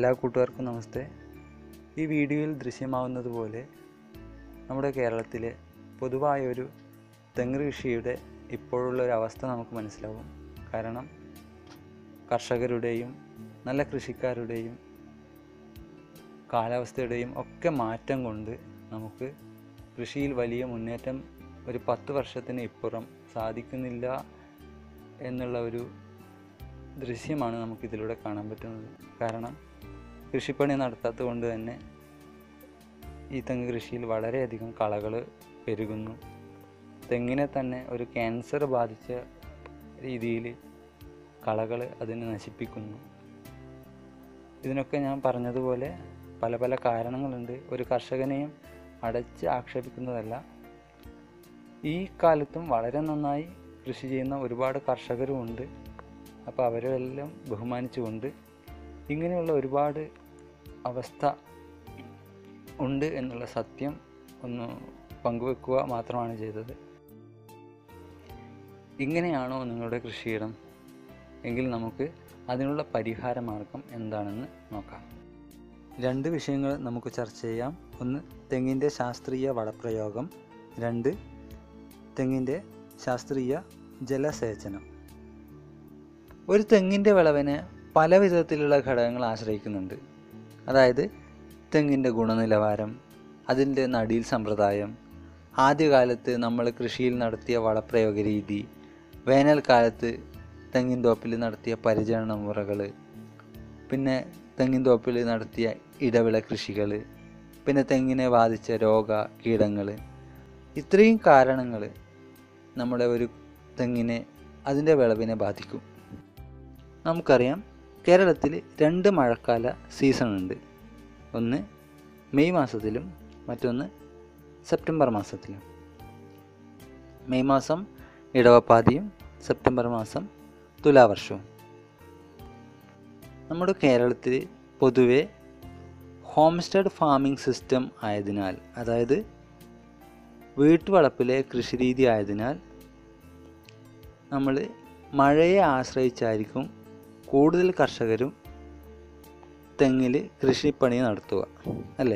എല്ലാ കൂട്ടുകാർക്കും നമസ്തേ. ഈ വീഡിയോയിൽ ദൃശ്യമാവുന്നതുപോലെ നമ്മുടെ കേരളത്തിലെ പൊതുവായൊരു തെങ്ങ് കൃഷിയുടെ ഇപ്പോഴുള്ളൊരവസ്ഥ നമുക്ക് മനസ്സിലാവും. കാരണം കർഷകരുടെയും നല്ല കൃഷിക്കാരുടെയും കാലാവസ്ഥയുടെയും ഒക്കെ മാറ്റം കൊണ്ട് നമുക്ക് കൃഷിയിൽ വലിയ മുന്നേറ്റം ഒരു 10 വർഷത്തിന് ഇപ്പുറം സാധിക്കുന്നില്ല എന്നുള്ള ഒരു ദൃശ്യമാണ് നമുക്കിതിലൂടെ കാണാൻ പറ്റുന്നത്. കാരണം കൃഷിപ്പണി നടത്താത്തത് കൊണ്ട് തന്നെ ഈ തെങ്ങ് കൃഷിയിൽ വളരെയധികം കളകൾ പെരുകുന്നു. തെങ്ങിനെ തന്നെ ഒരു ക്യാൻസർ ബാധിച്ച രീതിയിൽ കളകൾ അതിനെ നശിപ്പിക്കുന്നു. ഇതിനൊക്കെ ഞാൻ പറഞ്ഞതുപോലെ പല പല കാരണങ്ങളുണ്ട്. ഒരു കർഷകനെയും അടച്ച് ആക്ഷേപിക്കുന്നതല്ല. ഈ കാലത്തും വളരെ നന്നായി കൃഷി ചെയ്യുന്ന ഒരുപാട് കർഷകരുമുണ്ട്. അപ്പോൾ അവരെല്ലാം ബഹുമാനിച്ചുകൊണ്ട് ഇങ്ങനെയുള്ള ഒരുപാട് അവസ്ഥ ഉണ്ട് എന്നുള്ള സത്യം ഒന്ന് പങ്കുവെക്കുക മാത്രമാണ് ചെയ്തത്. ഇങ്ങനെയാണോ നിങ്ങളുടെ കൃഷിയിടം എങ്കിൽ നമുക്ക് അതിനുള്ള പരിഹാര മാർഗം എന്താണെന്ന് നോക്കാം. 2 വിഷയങ്ങൾ നമുക്ക് ചർച്ച ചെയ്യാം. 1 തെങ്ങിൻ്റെ ശാസ്ത്രീയ വളപ്രയോഗം, 2 തെങ്ങിൻ്റെ ശാസ്ത്രീയ ജലസേചനം. ഒരു തെങ്ങിൻ്റെ വിളവിനെ പല വിധത്തിലുള്ള ഘടകങ്ങൾ ആശ്രയിക്കുന്നുണ്ട്. അതായത് തെങ്ങിൻ്റെ ഗുണനിലവാരം, അതിൻ്റെ നടീൽ സമ്പ്രദായം, ആദ്യകാലത്ത് നമ്മൾ കൃഷിയിൽ നടത്തിയ വളപ്രയോഗ രീതി, വേനൽക്കാലത്ത് തെങ്ങിൻ തോപ്പിൽ നടത്തിയ പരിചരണ മുറകൾ, പിന്നെ തെങ്ങിൻ തോപ്പിൽ നടത്തിയ ഇടവിള കൃഷികൾ, പിന്നെ തെങ്ങിനെ ബാധിച്ച രോഗ കീടങ്ങൾ, ഇത്രയും കാരണങ്ങൾ നമ്മുടെ ഒരു തെങ്ങിനെ അതിൻ്റെ വിളവിനെ ബാധിക്കും. നമുക്കറിയാം, കേരളത്തിൽ 2 മഴക്കാല സീസണുണ്ട്. ഒന്ന് മെയ് മാസത്തിലും മറ്റൊന്ന് സെപ്റ്റംബർ മാസത്തിലും. മെയ് മാസം ഇടവപ്പാതിയും സെപ്റ്റംബർ മാസം തുലാവർഷവും. നമ്മുടെ കേരളത്തിൽ പൊതുവെ ഹോംസ്റ്റെഡ് ഫാമിംഗ് സിസ്റ്റം ആയതിനാൽ, അതായത് വീട്ടുവളപ്പിലെ കൃഷിരീതി ആയതിനാൽ നമ്മൾ മഴയെ ആശ്രയിച്ചായിരിക്കും കൂടുതൽ കർഷകരും തെങ്ങിൽ കൃഷിപ്പണി നടത്തുക, അല്ലേ?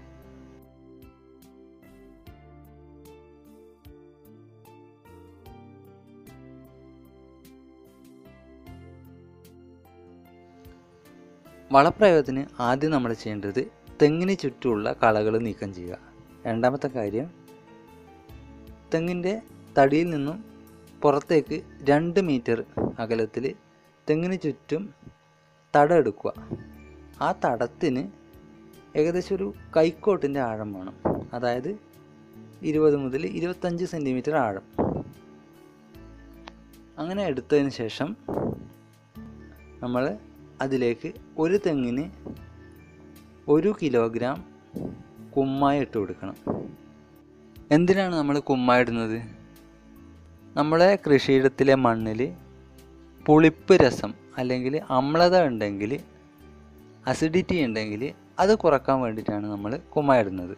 വളപ്രയോഗത്തിന് ആദ്യം നമ്മൾ ചെയ്യേണ്ടത് തെങ്ങിന് ചുറ്റുമുള്ള കളകൾ നീക്കം ചെയ്യുക. രണ്ടാമത്തെ കാര്യം, തെങ്ങിൻ്റെ തടിയിൽ നിന്നും പുറത്തേക്ക് 2 മീറ്റർ അകലത്തിൽ തെങ്ങിന് ചുറ്റും തടം എടുക്കുക. ആ തടത്തിന് ഏകദേശം ഒരു കൈക്കോട്ടിൻ്റെ ആഴം വേണം. അതായത് 20 മുതൽ 25 സെൻറ്റിമീറ്റർ ആഴം. അങ്ങനെ എടുത്തതിന് ശേഷം നമ്മൾ അതിലേക്ക് ഒരു തെങ്ങിന് 1 കിലോഗ്രാം കുമ്മായി ഇട്ട് കൊടുക്കണം. എന്തിനാണ് നമ്മൾ കുമ്മായി ഇടുന്നത്? നമ്മളെ കൃഷിയിടത്തിലെ മണ്ണിൽ പുളിപ്പ് രസം അല്ലെങ്കിൽ അമ്ലത ഉണ്ടെങ്കിൽ, അസിഡിറ്റി ഉണ്ടെങ്കിൽ അത് കുറക്കാൻ വേണ്ടിയിട്ടാണ് നമ്മൾ കുമ്മായി ഇടുന്നത്.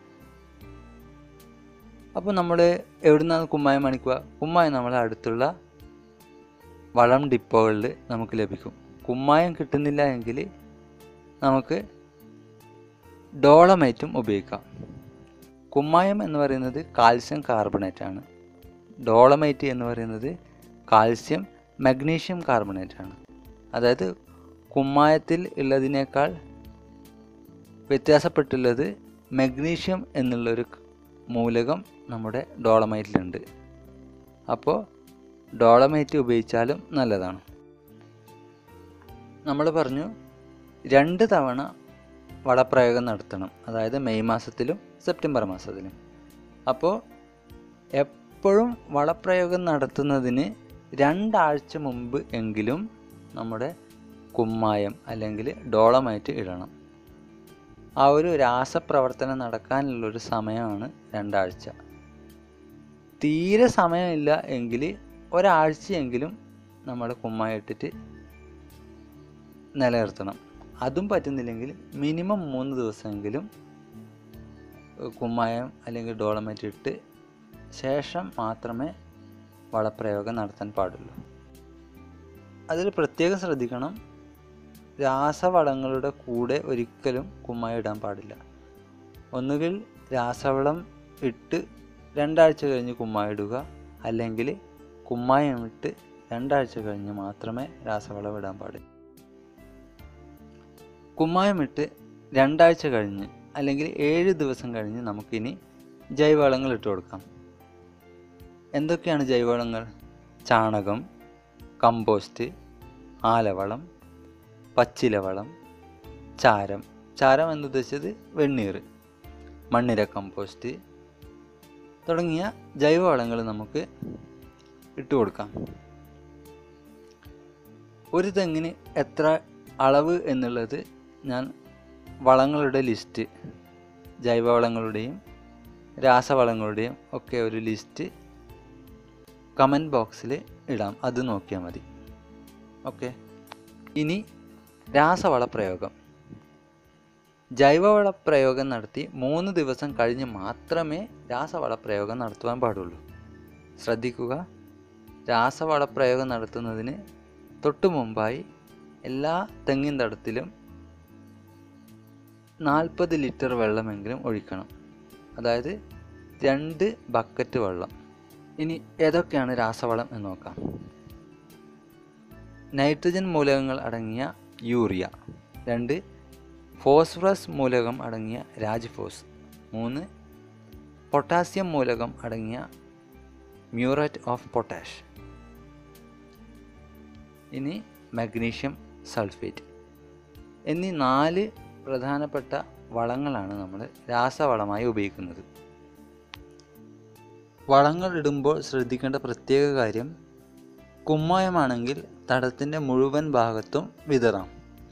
അപ്പോൾ നമ്മൾ എവിടെ നിന്നാണ് കുമ്മായം മേടിക്കുക? കുമ്മായം നമ്മളെ അടുത്തുള്ള വളം ഡിപ്പോകളിൽ നമുക്ക് ലഭിക്കും. കുമ്മായം കിട്ടുന്നില്ല എങ്കിൽ നമുക്ക് ഡോളമൈറ്റും ഉപയോഗിക്കാം. കുമ്മായം എന്ന് പറയുന്നത് കാൽസ്യം കാർബണേറ്റ് ആണ്. ഡോളമൈറ്റ് എന്ന് പറയുന്നത് കാൽസ്യം മഗ്നീഷ്യം കാർബണേറ്റ് ആണ്. അതായത് കുമ്മായത്തിൽ ഉള്ളതിനേക്കാൾ വ്യത്യാസപ്പെട്ടുള്ളത് മഗ്നീഷ്യം എന്നുള്ളൊരു മൂലകം നമ്മുടെ ഡോളമൈറ്റിലുണ്ട്. അപ്പോൾ ഡോളമൈറ്റ് ഉപയോഗിച്ചാലും നല്ലതാണ്. നമ്മൾ പറഞ്ഞു 2 തവണ വളപ്രയോഗം നടത്തണം. അതായത് മെയ് മാസത്തിലും സെപ്റ്റംബർ മാസത്തിലും. അപ്പോൾ എപ്പോഴും വളപ്രയോഗം നടത്തുന്നതിന് 2 ആഴ്ച മുമ്പ് എങ്കിലും നമ്മുടെ കുമ്മായം അല്ലെങ്കിൽ ഡോളമൈറ്റ് ഇടണം. ആ ഒരു രാസപ്രവർത്തനം നടക്കാനുള്ളൊരു സമയമാണ് 2 ആഴ്ച. തീരെ സമയമില്ല എങ്കിൽ ഒരാഴ്ചയെങ്കിലും നമ്മൾ കുമ്മായം ഇട്ടിട്ട് നിലനിർത്തണം. അതും പറ്റുന്നില്ലെങ്കിൽ മിനിമം 3 ദിവസമെങ്കിലും കുമ്മായം അല്ലെങ്കിൽ ഡോളമൈറ്റ് ഇട്ട് ശേഷം മാത്രമേ വളപ്രയോഗം നടത്താൻ പാടുള്ളൂ. അതിൽ പ്രത്യേകം ശ്രദ്ധിക്കണം, രാസവളങ്ങളുടെ കൂടെ ഒരിക്കലും കുമ്മായം ഇടാൻ പാടില്ല. ഒന്നുകിൽ രാസവളം ഇട്ട് 2 ആഴ്ച കഴിഞ്ഞ് കുമ്മായം ഇടുക, അല്ലെങ്കിൽ കുമ്മായം ഇട്ട് 2 ആഴ്ച കഴിഞ്ഞ് മാത്രമേ രാസവളം ഇടാൻ പാടില്ല. കുമ്മായം ഇട്ട് 2 ആഴ്ച കഴിഞ്ഞ് അല്ലെങ്കിൽ 7 ദിവസം കഴിഞ്ഞ് നമുക്കിനി ജൈവവളങ്ങൾ ഇട്ട് കൊടുക്കാം. എന്തൊക്കെയാണ് ജൈവവളങ്ങൾ? ചാണകം, കമ്പോസ്റ്റ്, ആലവളം, പച്ചിലവളം, ചാരം. ചാരം എന്നുദ്ദേശിച്ചത് വെണ്ണീർ, മണ്ണിര കമ്പോസ്റ്റ് തുടങ്ങിയ ജൈവവളങ്ങൾ നമുക്ക് ഇട്ട് കൊടുക്കാം. ഒരു തെങ്ങിന് എത്ര അളവ് എന്നുള്ളത് ഞാൻ വളങ്ങളുടെ ലിസ്റ്റ്, ജൈവവളങ്ങളുടെയും രാസവളങ്ങളുടെയും ഒക്കെ ഒരു ലിസ്റ്റ് കമൻറ്റ് ബോക്സിൽ ഇടാം, അത് നോക്കിയാൽ മതി. ഓക്കെ. ഇനി രാസവള പ്രയോഗം. ജൈവവള പ്രയോഗം നടത്തി 3 ദിവസം കഴിഞ്ഞ് മാത്രമേ രാസവള പ്രയോഗം നടത്തുവാൻ പാടുള്ളൂ. ശ്രദ്ധിക്കുക, രാസവള പ്രയോഗം നടത്തുന്നതിന് തൊട്ടു മുമ്പായി എല്ലാ തെങ്ങിൻ തടത്തിലും 40 ലിറ്റർ വെള്ളമെങ്കിലും ഒഴിക്കണം. അതായത് 2 ബക്കറ്റ് വെള്ളം. ഇനി ഏതൊക്കെയാണ് രാസവളം എന്ന് നോക്കാം. നൈട്രജൻ മൂലകങ്ങൾ അടങ്ങിയ യൂറിയ. 2 ഫോസ്ഫറസ് മൂലകം അടങ്ങിയ രാജ്ഫോസ്. 3 പൊട്ടാസ്യം മൂലകം അടങ്ങിയ മ്യൂറേറ്റ് ഓഫ് പൊട്ടാഷ്. ഇനി മഗ്നീഷ്യം സൾഫേറ്റ് എന്നീ 4 പ്രധാനപ്പെട്ട വളങ്ങളാണ് നമ്മൾ രാസവളമായി ഉപയോഗിക്കുന്നത്. വളങ്ങൾ ഇടുമ്പോൾ ശ്രദ്ധിക്കേണ്ട പ്രത്യേക കാര്യം, കുമ്മായമാണെങ്കിൽ തടത്തിൻ്റെ മുഴുവൻ ഭാഗത്തും വിതറാം.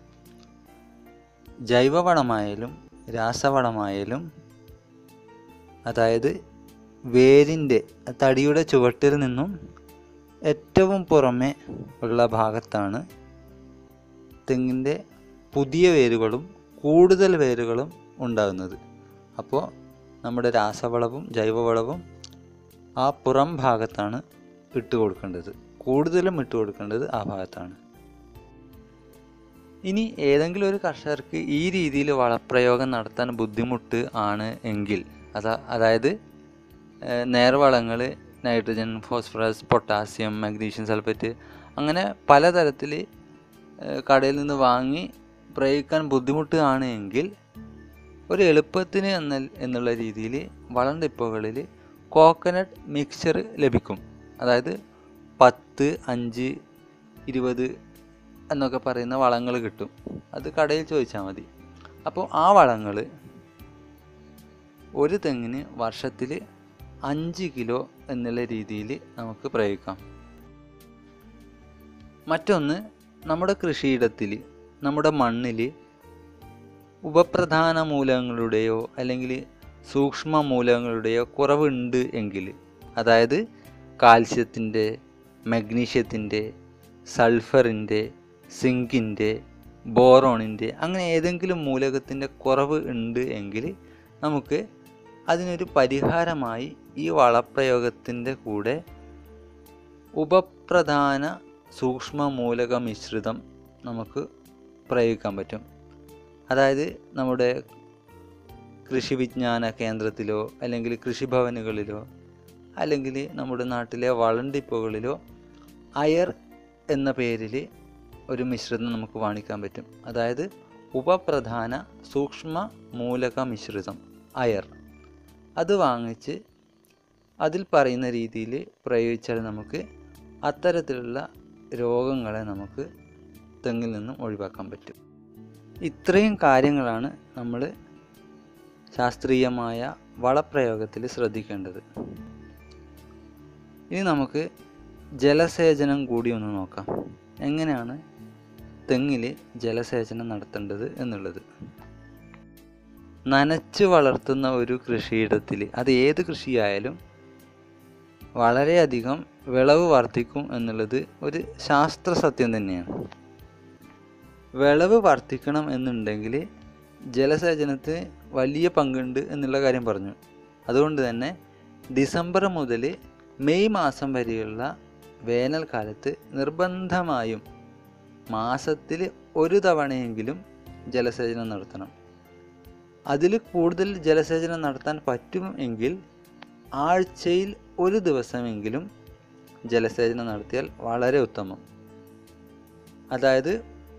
ജൈവവളമായാലും രാസവളമായാലും, അതായത് വേരിൻ്റെ തടിയുടെ ചുവട്ടിൽ നിന്നും ഏറ്റവും പുറമെ ഉള്ള ഭാഗത്താണ് തെങ്ങിൻ്റെ പുതിയ വേരുകളും കൂടുതൽ വേരുകളും ഉണ്ടാകുന്നത്. അപ്പോൾ നമ്മുടെ രാസവളവും ജൈവവളവും ആ പുറം ഭാഗത്താണ് ഇട്ട് കൊടുക്കേണ്ടത്. കൂടുതലും ഇട്ട് കൊടുക്കേണ്ടത് ആ ഭാഗത്താണ്. ഇനി ഏതെങ്കിലും ഒരു കർഷകർക്ക് ഈ രീതിയിൽ വളപ്രയോഗം നടത്താൻ ബുദ്ധിമുട്ട് ആണ് എങ്കിൽ, അതായത് നേർവളങ്ങൾ nitrogen, phosphorus, potassium, magnesium sulphate അങ്ങനെ പലതരത്തിൽ കടയിൽ നിന്ന് വാങ്ങി പ്രയോഗിക്കാൻ ബുദ്ധിമുട്ട് ആണ് എങ്കിൽ, ഒരു എളുപ്പത്തിന് എന്നുള്ള രീതിയിൽ വളം ഡിപ്പോകളിൽ കോക്കനട്ട് മിക്സ്ചർ ലഭിക്കും. അതായത് 10, 5, 20 എന്നൊക്കെ പറയുന്ന വളങ്ങൾ കിട്ടും. അത് കടയിൽ ചോദിച്ചാൽ മതി. അപ്പോൾ ആ വളങ്ങൾ ഒരു തെങ്ങിന് വർഷത്തിൽ 5 കിലോ എന്നുള്ള രീതിയിൽ നമുക്ക് പ്രയോഗിക്കാം. മറ്റൊന്ന്, നമ്മുടെ കൃഷിയിടത്തിൽ, നമ്മുടെ മണ്ണിൽ ഉപപ്രധാന മൂലകങ്ങളുടെയോ അല്ലെങ്കിൽ സൂക്ഷ്മ മൂലകങ്ങളുടെയോ കുറവുണ്ട് എങ്കിൽ, അതായത് കാൽസ്യത്തിൻ്റെ, മഗ്നീഷ്യത്തിൻ്റെ, സൾഫറിൻ്റെ, സിങ്കിൻ്റെ, ബോറോണിൻ്റെ അങ്ങനെ ഏതെങ്കിലും മൂലകത്തിൻ്റെ കുറവ് ഉണ്ട് എങ്കിൽ നമുക്ക് അതിനൊരു പരിഹാരമായി ഈ വളപ്രയോഗത്തിൻ്റെ കൂടെ ഉപപ്രധാന സൂക്ഷ്മ മൂലക മിശ്രിതം നമുക്ക് പ്രയോഗിക്കാൻ പറ്റും. അതായത് നമ്മുടെ കൃഷി വിജ്ഞാന കേന്ദ്രത്തിലോ അല്ലെങ്കിൽ കൃഷിഭവനുകളിലോ അല്ലെങ്കിൽ നമ്മുടെ നാട്ടിലെ വളം ഡിപ്പോകളിലോ അയർ എന്ന പേരിൽ ഒരു മിശ്രിതം നമുക്ക് വാങ്ങിക്കാൻ പറ്റും. അതായത് ഉപപ്രധാന സൂക്ഷ്മ മൂലക മിശ്രിതം അയർ. അത് വാങ്ങിച്ച് അതിൽ പറയുന്ന രീതിയിൽ പ്രയോഗിച്ചാൽ നമുക്ക് അത്തരത്തിലുള്ള രോഗങ്ങളെ നമുക്ക് തെങ്ങിൽ നിന്നും ഒഴിവാക്കാൻ പറ്റും. ഇത്രയും കാര്യങ്ങളാണ് നമ്മൾ ശാസ്ത്രീയമായ വളപ്രയോഗത്തിൽ ശ്രദ്ധിക്കേണ്ടത്. ഇനി നമുക്ക് ജലസേചനം കൂടി ഒന്ന് നോക്കാം. എങ്ങനെയാണ് തെങ്ങിൽ ജലസേചനം നടത്തേണ്ടത് എന്നുള്ളത്. നനച്ച് വളർത്തുന്ന ഒരു കൃഷിയിടത്തിൽ, അത് ഏത് കൃഷിയായാലും, വളരെയധികം വിളവ് വർദ്ധിക്കും എന്നുള്ളത് ഒരു ശാസ്ത്ര സത്യം തന്നെയാണ്. വിളവ് വർദ്ധിക്കണം എന്നുണ്ടെങ്കിൽ ജലസേചനത്തിന് വലിയ പങ്കുണ്ട് എന്നുള്ള കാര്യം പറഞ്ഞു. അതുകൊണ്ട് തന്നെ ഡിസംബർ മുതൽ മെയ് മാസം വരെയുള്ള വേനൽക്കാലത്ത് നിർബന്ധമായും മാസത്തിൽ ഒരു തവണയെങ്കിലും ജലസേചനം നടത്തണം. അതിൽ കൂടുതൽ ജലസേചനം നടത്താൻ പറ്റുമെങ്കിൽ ആഴ്ചയിൽ ഒരു ദിവസമെങ്കിലും ജലസേചനം നടത്തിയാൽ വളരെ ഉത്തമം. അതായത്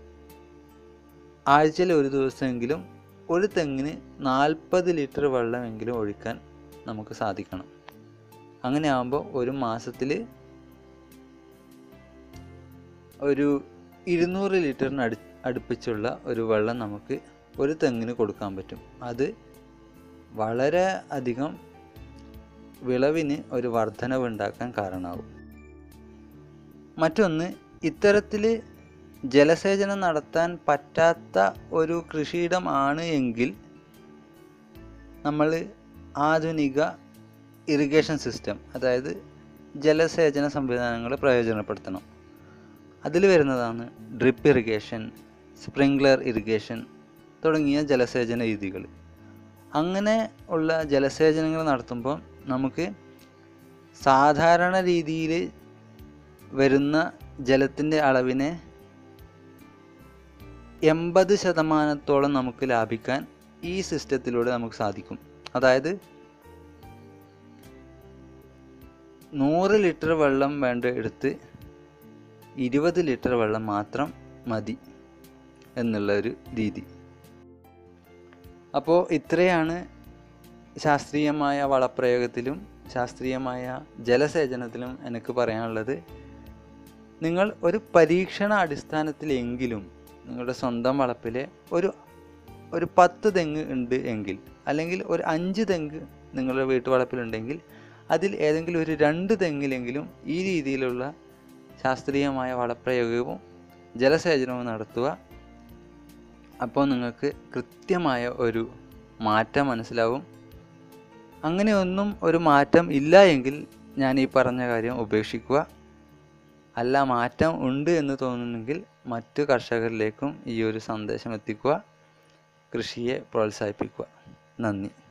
ആഴ്ചയിൽ ഒരു ദിവസമെങ്കിലും ഒരു തെങ്ങിന് 40 ലിറ്റർ വെള്ളമെങ്കിലും ഒഴിക്കാൻ നമുക്ക് സാധിക്കണം. അങ്ങനെ ആകുമ്പോൾ ഒരു മാസത്തിൽ ഒരു 200 ലിറ്ററിന് അടുപ്പിച്ചുള്ള ഒരു വെള്ളം നമുക്ക് ഒരു തെങ്ങിന് കൊടുക്കാൻ പറ്റും. അത് വളരെ അധികം വിളവിന് ഒരു വർധനവ് ഉണ്ടാക്കാൻ കാരണമാകും. മറ്റൊന്ന്, ഇത്തരത്തിൽ ജലസേചനം നടത്താൻ പറ്റാത്ത ഒരു കൃഷിയിടം ആണ് എങ്കിൽ നമ്മൾ ആധുനിക ഇറിഗേഷൻ സിസ്റ്റം, അതായത് ജലസേചന സംവിധാനങ്ങൾ പ്രയോജനപ്പെടുത്തണം. അതിൽ വരുന്നതാണ് ഡ്രിപ്പ് ഇറിഗേഷൻ, സ്പ്രിംഗ്ലർ ഇറിഗേഷൻ തുടങ്ങിയ ജലസേചന രീതികൾ. അങ്ങനെ ഉള്ള ജലസേചനങ്ങൾ നടത്തുമ്പോൾ നമുക്ക് സാധാരണ രീതിയിൽ വരുന്ന ജലത്തിൻ്റെ അളവിനെ 80% നമുക്ക് ലാഭിക്കാൻ ഈ സിസ്റ്റത്തിലൂടെ നമുക്ക് സാധിക്കും. അതായത് 100 ലിറ്റർ വെള്ളം വേണ്ട എടുത്ത് 20 ലിറ്റർ വെള്ളം മാത്രം മതി എന്നുള്ള ഒരു രീതി. അപ്പോൾ ഇത്രയാണ് ശാസ്ത്രീയമായ വളപ്രയോഗത്തിലും ശാസ്ത്രീയമായ ജലസേചനത്തിലും എനിക്ക് പറയാനുള്ളത്. നിങ്ങൾ ഒരു പരീക്ഷണ അടിസ്ഥാനത്തിലെങ്കിലും നിങ്ങളുടെ സ്വന്തം വളപ്പിലെ ഒരു 10 തെങ്ങ് ഉണ്ട് എങ്കിൽ, അല്ലെങ്കിൽ ഒരു 5 തെങ്ങ് നിങ്ങളുടെ വീട്ടുവളപ്പിലുണ്ടെങ്കിൽ അതിൽ ഏതെങ്കിലും ഒരു 2 തെങ്ങിലെങ്കിലും ഈ രീതിയിലുള്ള ശാസ്ത്രീയമായ വളപ്രയോഗവും ജലസേചനവും നടത്തുക. അപ്പോൾ നിങ്ങൾക്ക് കൃത്യമായ ഒരു മാറ്റം മനസ്സിലാവും. അങ്ങനെയൊന്നും ഒരു മാറ്റം ഇല്ല എങ്കിൽ ഞാൻ ഈ പറഞ്ഞ കാര്യം ഉപേക്ഷിക്കുക. അല്ല, മാറ്റം ഉണ്ട് എന്ന് തോന്നുന്നെങ്കിൽ മറ്റു കർഷകരിലേക്കും ഈ ഒരു സന്ദേശം എത്തിക്കുക. കൃഷിയെ പ്രോത്സാഹിപ്പിക്കുക. നന്ദി.